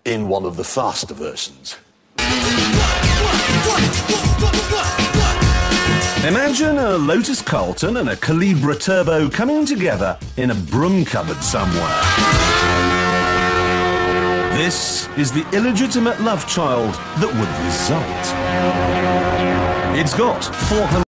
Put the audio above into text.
in one of the faster versions. Imagine a Lotus Carlton and a Calibra Turbo coming together in a broom cupboard somewhere. This is the illegitimate love child that would result. It's got 400